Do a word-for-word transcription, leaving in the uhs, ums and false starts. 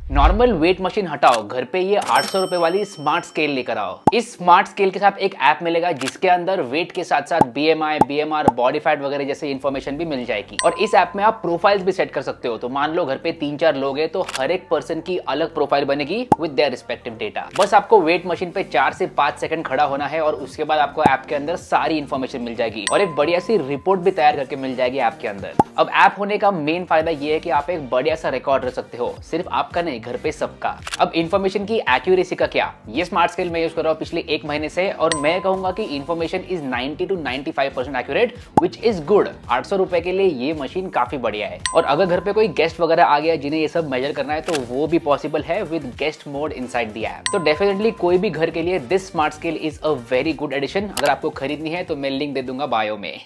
Normal weight machine हटाओ, घर पे ये आठ सौ रुपए वाली स्मार्ट स्केल लेकर आओ। इस स्मार्ट स्केल के साथ एक ऐप मिलेगा जिसके अंदर वेट के साथ साथ बीएमआई, बीएमआर, बॉडी फैट वगैरह जैसे इन्फॉर्मेशन भी मिल जाएगी। और इस ऐप में आप प्रोफाइल्स भी सेट कर सकते हो। तो मान लो घर पे तीन चार लोग हैं तो हर एक पर्सन की अलग प्रोफाइल बनेगी विद देयर रिस्पेक्टिव डेटा। बस आपको वेट मशीन पे चार से पांच सेकंड खड़ा होना है और उसके बाद आपको ऐप के अंदर सारी इन्फॉर्मेशन मिल जाएगी और एक बढ़िया सी रिपोर्ट भी तैयार करके मिल जाएगी ऐप के अंदर। अब ऐप होने का मेन फायदा ये है कि आप एक बढ़िया सा रिकॉर्ड रख सकते हो, सिर्फ आपका नहीं, घर पे सबका। अब इन्फॉर्मेशन की एक्यूरेसी का क्या, ये स्मार्ट स्केल मैं यूज कर रहा हूं पिछले एक महीने से और मैं कहूंगा कि information is ninety two ninety five percent accurate, which is good. आठ सौ रुपए के लिए ये मशीन काफी बढ़िया है। और अगर घर पे कोई गेस्ट वगैरह आ गया जिन्हें ये सब मेजर करना है तो वो भी पॉसिबल है with guest mode inside the app. तो डेफिनेटली कोई भी घर के लिए this smart scale is a very good addition. अगर आपको खरीदनी है तो मैं लिंक दे दूंगा बायो में।